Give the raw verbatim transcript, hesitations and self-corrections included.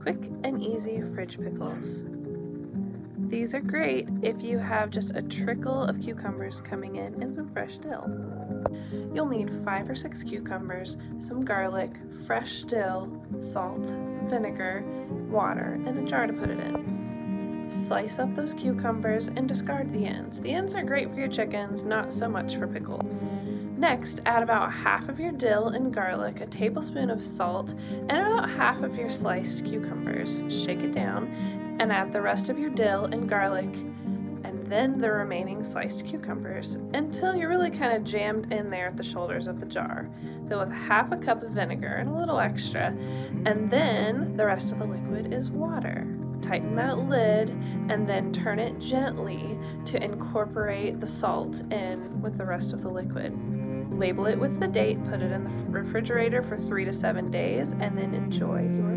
Quick and easy fridge pickles. These are great if you have just a trickle of cucumbers coming in and some fresh dill. You'll need five or six cucumbers, some garlic, fresh dill, salt, vinegar, water, and a jar to put it in. Slice up those cucumbers and discard the ends. The ends are great for your chickens, not so much for pickle. Next, add about half of your dill and garlic, a tablespoon of salt, and about half of your sliced cucumbers. Shake it down and add the rest of your dill and garlic and then the remaining sliced cucumbers until you're really kind of jammed in there at the shoulders of the jar. Fill with half a cup of vinegar and a little extra, and then the rest of the liquid is water. Tighten that lid and then turn it gently to incorporate the salt in with the rest of the liquid. Label it with the date, put it in the refrigerator for three to seven days, and then enjoy your